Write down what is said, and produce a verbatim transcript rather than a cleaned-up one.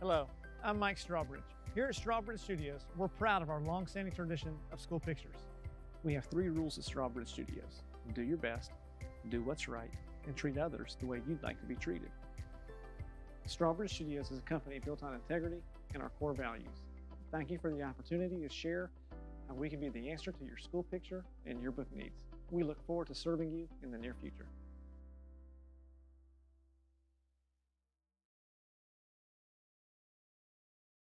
Hello, I'm Mike Strawbridge. Here at Strawbridge Studios, we're proud of our long-standing tradition of school pictures. We have three rules at Strawbridge Studios. Do your best, do what's right, and treat others the way you'd like to be treated. Strawbridge Studios is a company built on integrity and our core values. Thank you for the opportunity to share how we can be the answer to your school picture and yearbook needs. We look forward to serving you in the near future.